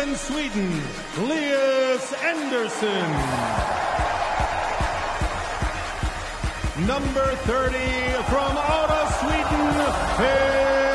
represent Sweden, Lias Andersson. Number 30 from out of Sweden,